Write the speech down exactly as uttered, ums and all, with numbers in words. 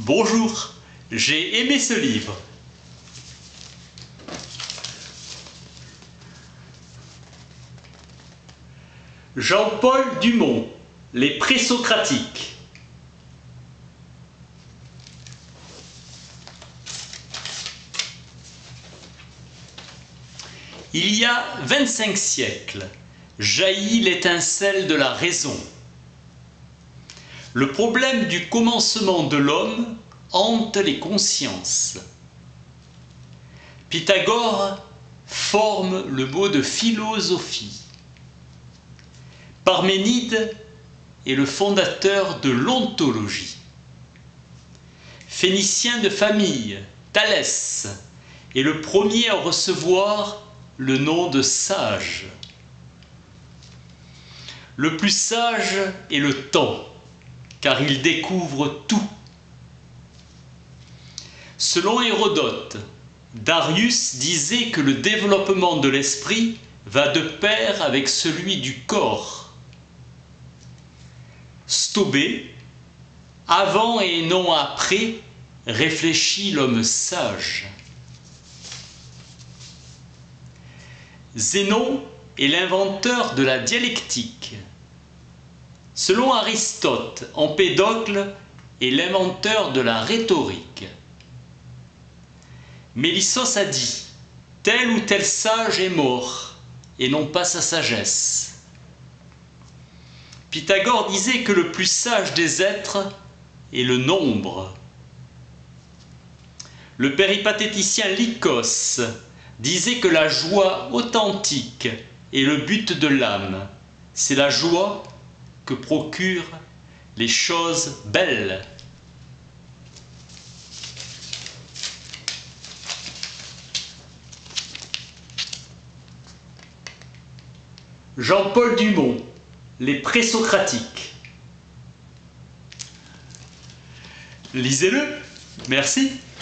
Bonjour, j'ai aimé ce livre. Jean-Paul Dumont, Les présocratiques. Il y a vingt-cinq siècles, jaillit l'étincelle de la raison. Le problème du commencement de l'homme hante les consciences. Pythagore forme le mot de philosophie. Parménide est le fondateur de l'ontologie. Phénicien de famille, Thalès est le premier à recevoir le nom de sage. Le plus sage est le temps, car il découvre tout. Selon Hérodote, Darius disait que le développement de l'esprit va de pair avec celui du corps. Stobée, avant et non après, réfléchit l'homme sage. Zénon est l'inventeur de la dialectique. Selon Aristote, Empédocle est l'inventeur de la rhétorique. Mélissos a dit « Tel ou tel sage est mort, et non pas sa sagesse ». Pythagore disait que le plus sage des êtres est le nombre. Le péripatéticien Lycos disait que la joie authentique est le but de l'âme. C'est la joie que procurent les choses belles. Jean-Paul Dumont, Les présocratiques. Lisez-le, merci.